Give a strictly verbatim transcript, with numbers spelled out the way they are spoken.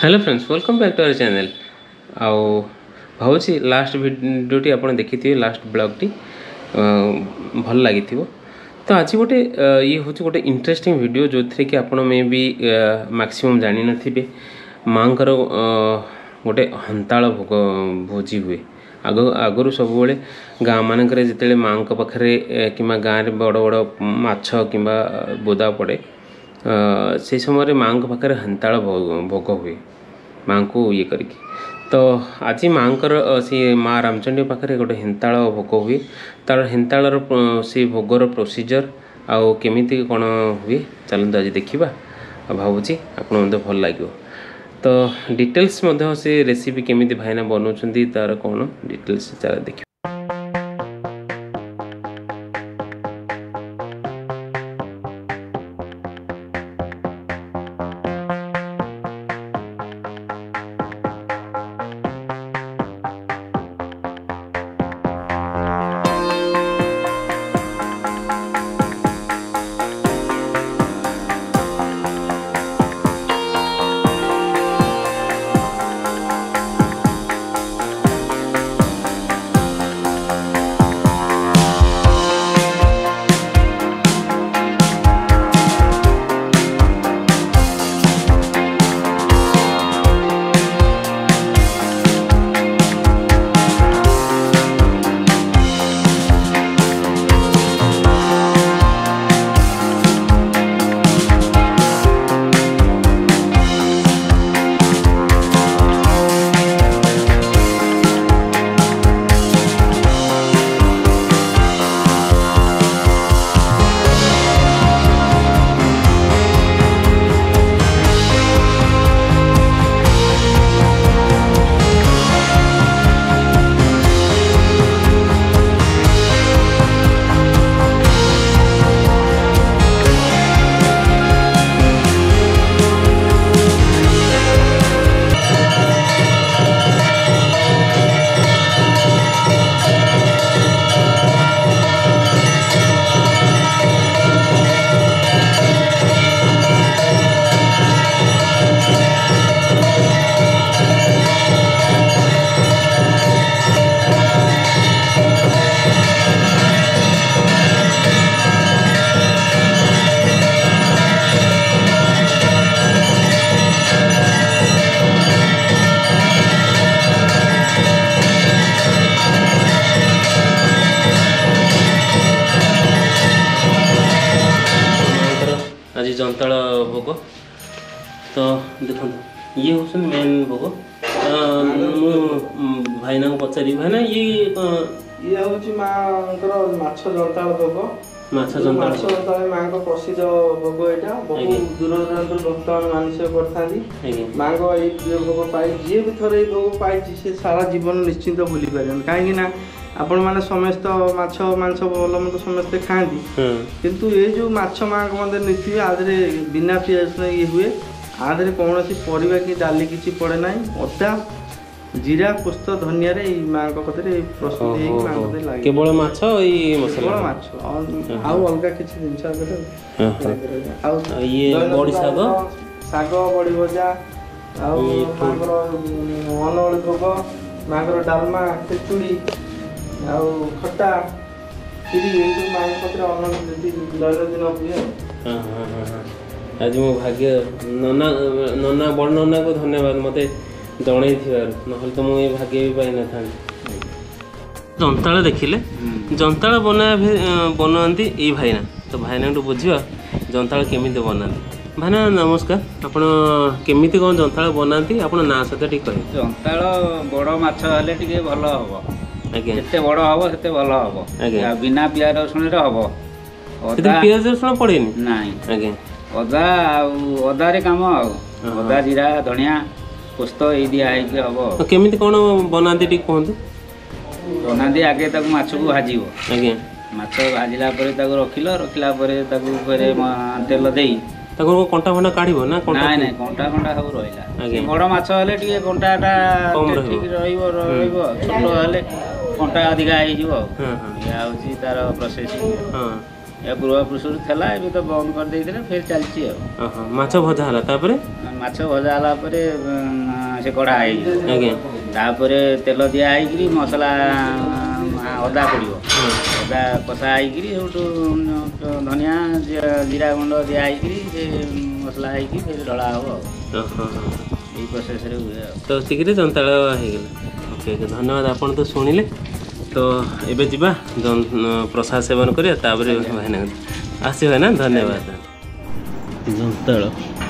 Hello friends welcome back to our channel आउ भावुची last वीडियोटी आप देखी लास्ट ब्लॉगटी भल लगी तो आज गोटे ये हूँ गोटे इंटरेस्टिंग वीडियो जो थे कि आपण मे भी मैक्सिमम जानी नथिबे माँकर गोटे हंताल भोग भोजी हुए आग आगु सब गाँ मानक जिते माँ पाखे कि गाँव में बड़ बड़ माछ कि बोदा पड़े से समय माँ पाखे हंताल भोग हुए माँ को ये करी तो आज माँकर सी माँ रामचंडी पाखे गोटे हेन्ताल भोग हुए तार हेन्ताल से भोगर प्रोसीजर आउ केमिति कौन हुए चलते आज देखा भावुची आपको भल लगे तो डिटेल्स से रेसिपी केमिति भाईना बनाऊँ तार कौन डिटेल्स देखिए। आज जंताल भोग तो देखो ये हूँ मेन भोग भाईना को पचारि भाईना ये ये हूँ माँ माछ जंताल भोग माछ जंताल जंताल माँ को प्रसिद्ध भोग यहाँ बहुत दूर दूर भक्त मानसिक करते माँ को ये भोग पाई जी भी थोड़े भोग पाई सी सारा जीवन निश्चिंत भूली पारे कहीं आपण मैंने समस्त माछ मांस भल मत समस्ते खाती किंतु ये जो माछ माँ को मत नीति आधे बिना पियाज ये हुए आधे कौन सी परिवा कि डाली किसी पड़े ना अदा जीरा पुस्त धनिया माँ कथे प्रस्तुत लगे केवल माछ केवल माछ आउ अलग किसी जिन बड़ी साग साग बड़ी भजा अनवली भोग माँ डालमा खिचुड़ी आउ खट्टा खीरी ये सब माँ पाखे अन्न दैनंदिन हुए आज मो भाग्य नना नना बड़ नना को धन्यवाद मते जन ना तो मुझे भाग्य भी पाई न था जंताल देखिले जंताल बना बनाती ये भाईना तो भाईना तो बुझा जंताल केमी बनाती भाईना नमस्कार आपण केमिति कौन जंताल बनाती आप ना सहित ठीक कहे जंताल बड़ माछ हेले टिके भल हम जिते बड़ हम से भल हम बिना पियाज रसुण हम पियाज रसुण पड़े ना अदा अदारे काम अदा जीरा धनिया पुस्त ये दिखाई हम केमिति कौन बनाती टी कहतु बनाती आगे तक माछ को भाजब आज्ञा माछ भाजला रखिल रखिला तेल दे कंटा फंटा काढ़ ना ना ना कंटा कंटा सब रहा बड़ माछ हेले टी कंटाटा ठीक छोट हेले कंटा अधिका हो तार प्रोसेस या पूर्वपुरुषରୁ ଥିଲା ଏବେ ତ ବନ୍ଦ କରିଦେଇଥିଲେ ଫେର ଚାଲିଛି ଆଉ। ଓହୋ ମାଛ ଭଜା ହେଲା ତାପରେ ମାଛ ଭଜା ହେଲା ପରେ ସେ କଢ଼ା ହେଇଯିବ। ଆଜ୍ଞା ତାପରେ ତେଲ ଦିଆ ହେଇକିରି ମସଲା ଅଦା ପଡ଼ିବ ଅଦା କଷା ହେଇକିରି ସେଠୁ ଧନିଆ ଜିରା ଗୁଣ୍ଡ ଦିଆ ହେଇକିରି ସେ ମସଲା ହେଇକି ଫେର ଢଳା ହେବ ଆଉ। ଓହୋ ଏଇ ପ୍ରୋସେସରେ ହୁଏ ଆଉ। ତ ସେତିକିରେ ଜନ୍ତାଳ ହେଇଗଲା। ଓକେ ଓକେ ଧନ୍ୟବାଦ ଆପଣ ତ ଶୁଣିଲେ। ତ ଏବେ ଯିବା ପ୍ରସାଦ ସେବନ କରିବା ତାପରେ ଭାଇନା ଆସିବେ ନା ଧନ୍ୟବାଦ। ଜନ୍ତାଳ